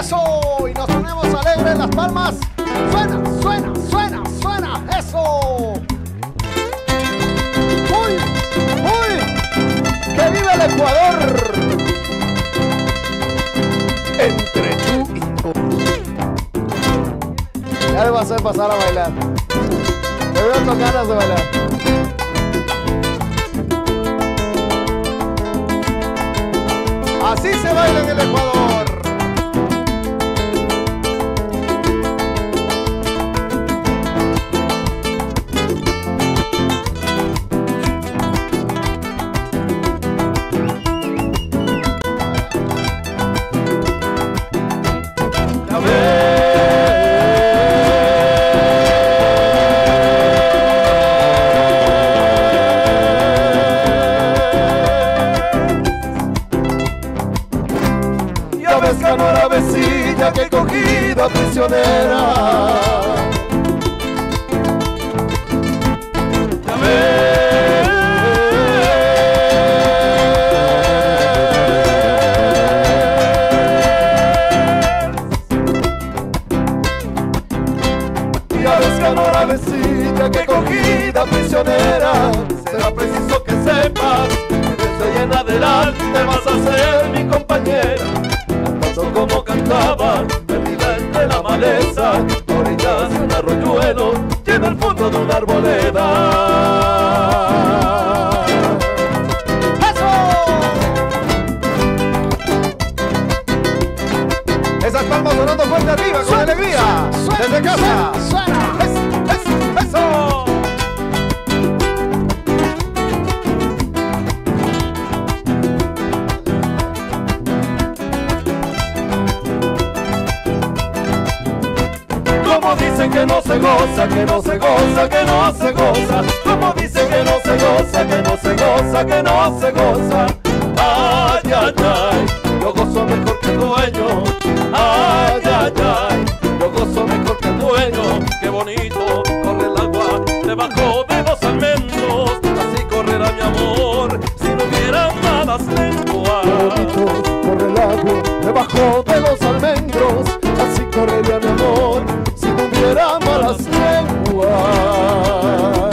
Eso, y nos ponemos alegres, las palmas. Suena, suena, suena, suena. Eso. Uy, uy. ¡Que viva el Ecuador! Entre tú y tú. Ya le voy a hacer pasar a bailar. Me veo con ganas de bailar. Así se baila en el Ecuador. Que he cogido prisionera. Ya ves. Ya ves, canora vecina, que he cogido prisionera. Será preciso que sepas que desde hoy en adelante vas a ser mi compañera. Como cantaban, perdida entre la maleza, orillas de un arroyuelo, y en el fondo de una arboleda. ¡Eso! Esas palmas sonando fuerte arriba, con alegría, desde casa. ¡Suena! ¡Eso! Como dicen que no se goza, que no se goza, que no se goza. Como dicen que no se goza, que no se goza, que no se goza. Ay, ay, ay, yo gozo mejor que el dueño. Ay, ay, ay, yo gozo mejor que el dueño. Qué bonito corre el agua debajo de los almendros. Así correrá mi amor si no hubiera malas lenguas. Qué bonito corre el agua debajo de los almendros. Así correría mi amor si no hubiera malas lenguas.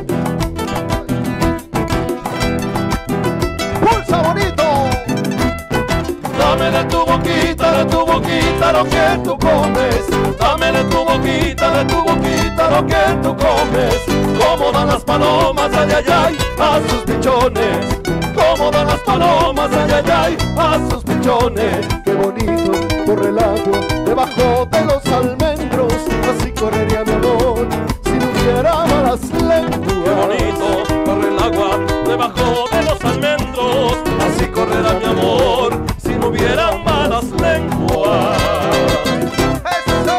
¡Pulsa bonito! Dame de tu boquita lo que tú comes. Dame de tu boquita lo que tú comes. Como dan las palomas, ay, ay, ay, a sus pichones. Como dan las palomas, ay, ay, ay, a sus pichones. Qué bonito corre el agua debajo de los almendros. Así correría mi amor si no hubiera malas lenguas. Qué bonito corre el agua debajo de los almendros. Así correrá mi amor si no hubiera malas lenguas. ¡Eso!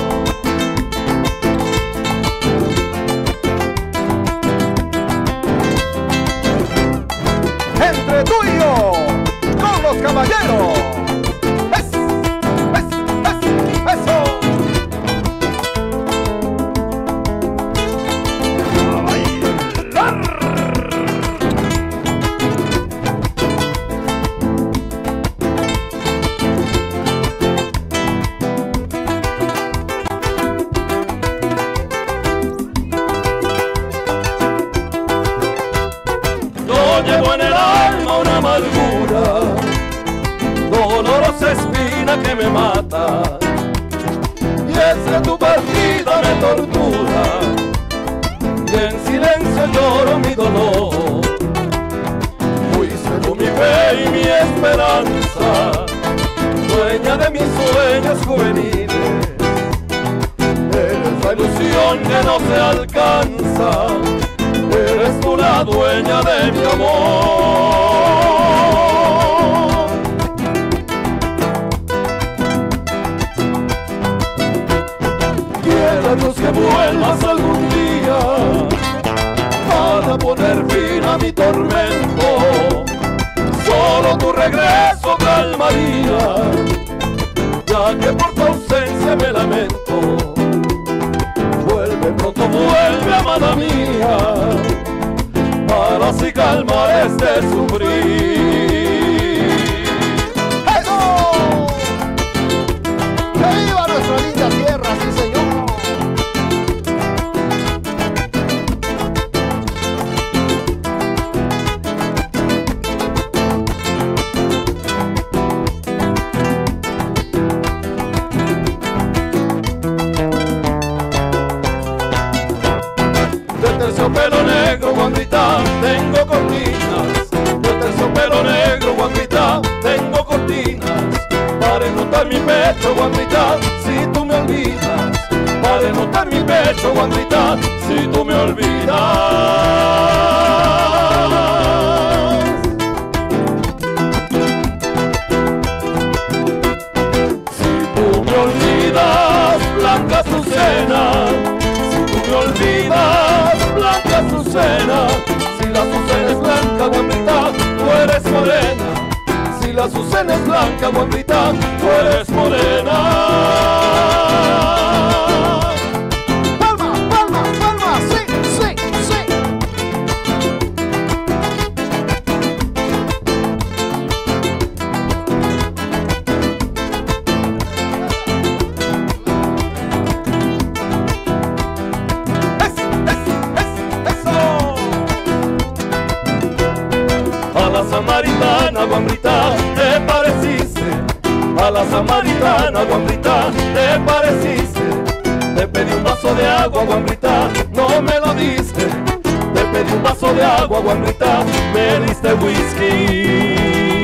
Entre tú y yo, con los caballeros. Llevo en el alma una amargura, dolorosa espina que me mata, y esa tu partida me tortura, y en silencio lloro mi dolor. Fuiste tú mi fe y mi esperanza, dueña de mis sueños juveniles. Eres la ilusión que no se alcanza, eres tú la dueña de mi amor. Quiera Dios que vuelvas algún día para poner fin a mi tormento. Solo tu regreso calmaría, ya que por tu ausencia me lamento. Vuelve pronto, vuelve, amada mía, para así calmar este sufrir. ¡Eso! para notar mi pecho, guambrita, si tú me olvidas, para notar mi pecho, guambrita, si tú me olvidas. Blanca Azucena, si tú me olvidas, Blanca Azucena, si la Azucena es blanca, guambrita, tú eres morena, si la Azucena es blanca, guambrita, tú eres morena. Palmas, palmas, palmas, sí, sí, sí. Samaritana, guambrita, te pareciste. A la samaritana, guambrita, te pareciste. Te pedí un vaso de agua, guambrita, no me lo diste. Te pedí un vaso de agua, guambrita, me diste whisky.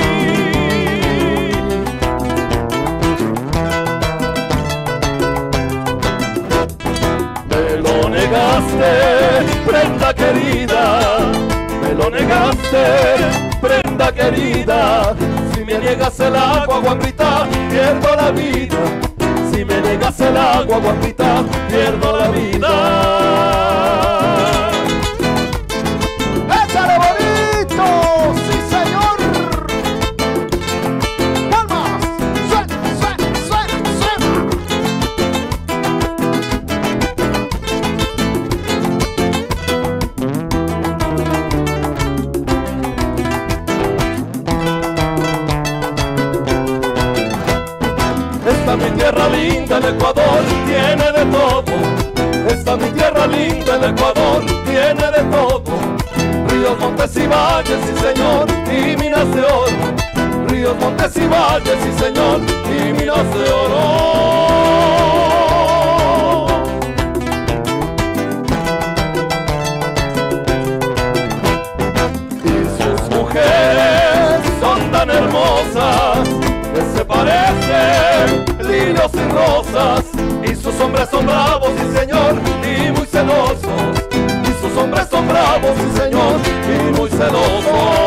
Me lo negaste, prenda querida. Me lo negaste, prenda querida. Si me niegas el agua, guambrita, pierdo la vida. Si me niegas el agua, guambrita, pierdo la vida. ¡Échale bonito! ¡Sí, señor! ¡Palmas! ¡Suena, suena, suena, suena! Esta mi tierra linda, el Ecuador, tiene de todo. Esta mi tierra linda, el Ecuador, tiene de todo. Ríos, montes y valles, sí señor, y minas de oro. Ríos, montes y valles, sí señor, y minas de oro. Y sus mujeres son tan hermosas que se parecen lirios y rosas, y sus hombres son bravos, sí señor, y muy celosos, y sus hombres son bravos, sí señor, y muy celosos.